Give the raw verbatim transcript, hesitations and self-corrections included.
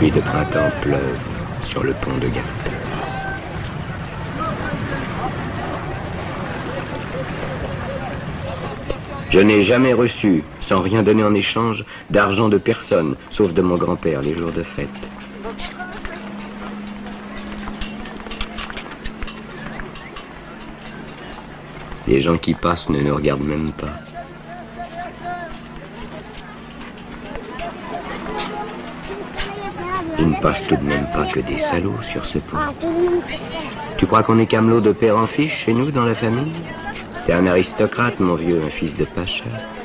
pluies de printemps pleuvent sur le pont de Gap. Je n'ai jamais reçu, sans rien donner en échange, d'argent de personne, sauf de mon grand-père les jours de fête. Les gens qui passent ne nous regardent même pas. Il ne passe tout de même pas que des salauds sur ce pont. Tu crois qu'on est camelot de père en fils chez nous, dans la famille? T'es un aristocrate, mon vieux, un fils de pacha.